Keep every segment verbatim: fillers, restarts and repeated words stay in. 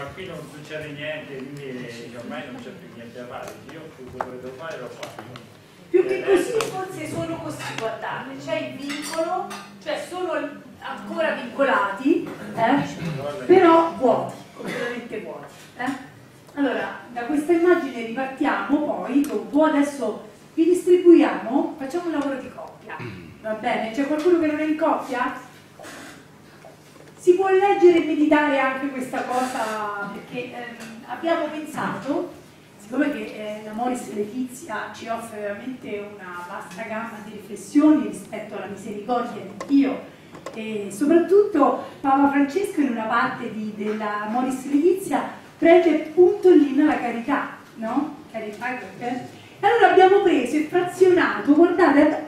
qui non succede niente, quindi ormai non c'è più niente da fare. Io quello che devo fare lo faccio. Più che così, forse solo così, guardate, c'è il vincolo, cioè sono ancora vincolati, eh? Però vuoti, completamente vuoti. Eh? Allora, da questa immagine ripartiamo poi, dopo adesso vi distribuiamo, facciamo un lavoro di coppia, va bene? C'è qualcuno che non è in coppia? Si può leggere e meditare anche questa cosa, perché ehm, abbiamo pensato, siccome che eh, la Moris Letizia ci offre veramente una vasta gamma di riflessioni rispetto alla misericordia di Dio, e soprattutto Papa Francesco in una parte di, della Moris Letizia prende appunto l'inno alla carità, no? Carità, eh? Allora abbiamo preso e frazionato, guardate,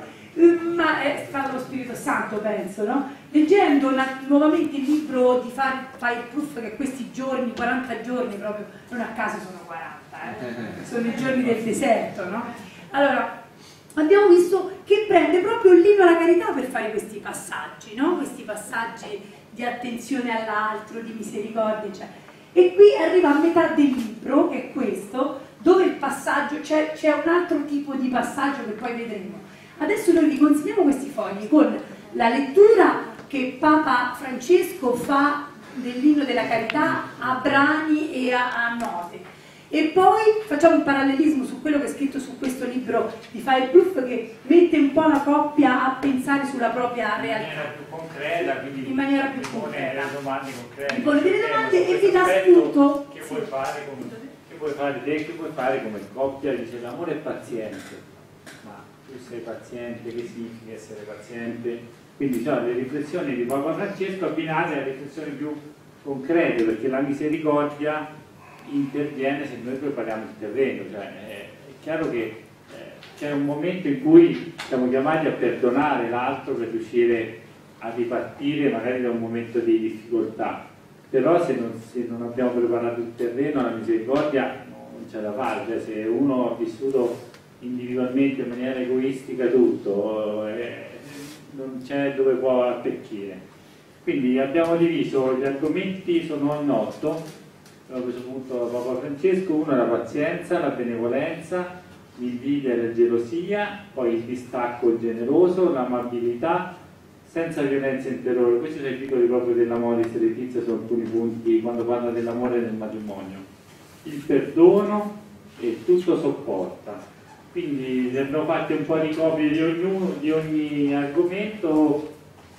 ma è stato lo Spirito Santo, penso, no? Leggendo una, nuovamente il libro di Fireproof, che questi giorni, quaranta giorni proprio, non a caso sono quaranta, eh? Sono i giorni del deserto, no? Allora, abbiamo visto che prende proprio l'inno alla carità per fare questi passaggi, no? Questi passaggi di attenzione all'altro, di misericordia, eccetera. E qui arriva a metà del libro, che è questo, dove il passaggio, c'è un altro tipo di passaggio che poi vedremo. Adesso noi vi consegniamo questi fogli con la lettura che Papa Francesco fa dell'inno della carità a brani e a, a note. E poi facciamo un parallelismo su quello che è scritto su questo libro di Fireproof, che mette un po' la coppia a pensare sulla propria realtà. In maniera più concreta, quindi in maniera più mi pone concreta. delle domande concrete. Vi pone delle domande e vi dà spunto. Che vuoi fare come, che vuoi fare te, che vuoi fare come coppia? Dice l'amore è paziente, ma tu sei paziente, che significa essere paziente? Quindi sono le riflessioni di Papa Francesco abbinate alle riflessioni più concrete, perché la misericordia interviene se noi prepariamo il terreno, cioè è, è chiaro che eh, c'è un momento in cui siamo chiamati a perdonare l'altro per riuscire a ripartire magari da un momento di difficoltà, però se non, se non abbiamo preparato il terreno, la misericordia non c'è da fare, cioè se uno ha vissuto individualmente in maniera egoistica tutto, eh, non c'è dove può attecchire. Quindi abbiamo diviso gli argomenti, sono in otto. Abbiamo preso appunto da Papa Francesco. Uno è la pazienza, la benevolenza, l'invidia e la gelosia, poi il distacco generoso, l'amabilità, senza violenza interiore. Questi sono i titoli proprio della Moris Letizia su alcuni punti quando parla dell'amore nel matrimonio. Il perdono e tutto sopporta. Quindi ne abbiamo fatte un po' di copie di ognuno, di ogni argomento,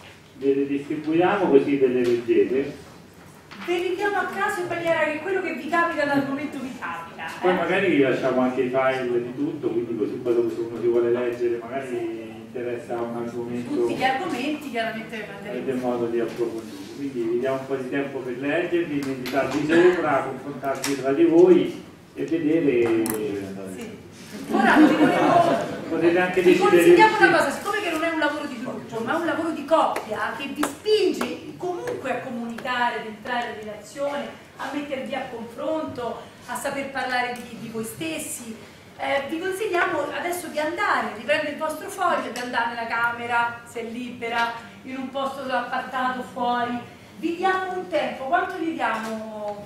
ve le distribuiamo così ve le leggete. Verifichiamo a caso in maniera che quello che vi capita dall'argomento vi capita. Eh? Poi magari vi lasciamo anche i file di tutto, quindi così poi dopo se uno si vuole leggere magari interessa un argomento. Tutti gli argomenti chiaramente avete modo di approfondire. Quindi vi diamo un po' di tempo per leggerli, meditarvi sopra, confrontarvi tra di voi e vedere. Sì. Ora vi volevo... potete anche vi decidere. consigliamo una cosa, siccome che non è un lavoro di gruppo, ma è un lavoro di coppia che vi spinge comunque a comunicare, ad entrare in relazione, a mettervi a confronto, a saper parlare di, di voi stessi, eh, vi consigliamo adesso di andare, di prendere il vostro foglio, di andare nella camera, se è libera, in un posto appartato fuori. Vi diamo un tempo, quanto vi diamo?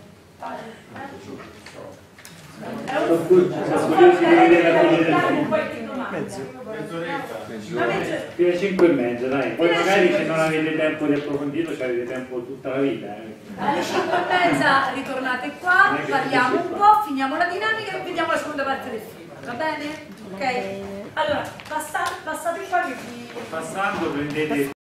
Eh? È un fino alle cinque e mezza, dai, poi magari se non avete tempo di approfondirlo ci avete tempo tutta la vita. Eh. Alle cinque e mezza ritornate qua, parliamo un po', finiamo la dinamica e vediamo la seconda parte del film, va bene? Ok? Allora, passate, passate qua che vi... Passando prendete